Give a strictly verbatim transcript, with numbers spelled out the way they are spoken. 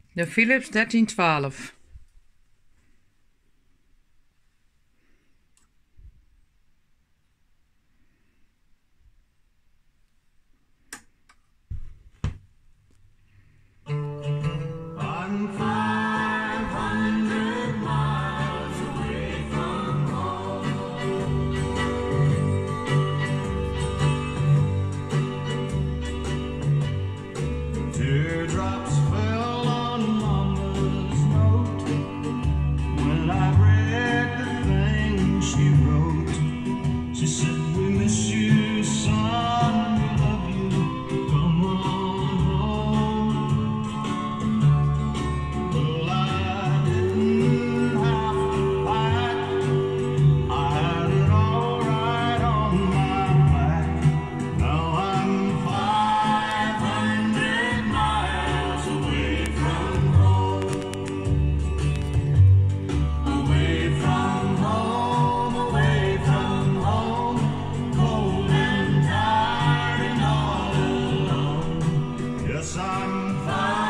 De Philips dertien twaalf. I'm five hundred miles away from home. Teardrops fell on Mama's note when I read the thing she wrote. She said, "We miss you, son, we love you, come on home." Well, I didn't have to pack, I had it all right on my back. Now I'm five hundred miles away from home. Away from home, away from home, cold and tired and all alone. Yes, I'm five